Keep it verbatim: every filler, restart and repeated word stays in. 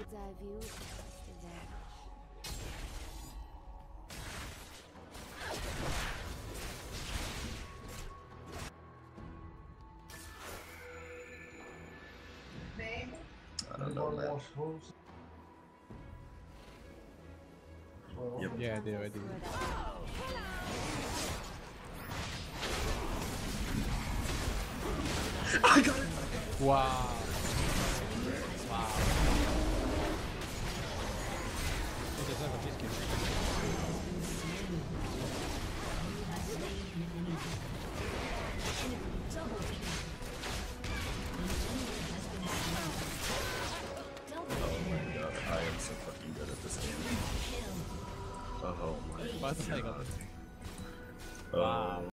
bird's eye view is just advantage. I don't know, man. Yep. Yeah, I do, I do. I got it! Wow. Wow. It does have a biscuit. Oh my god, I am so fucking good at this game. Oh my god. Wow.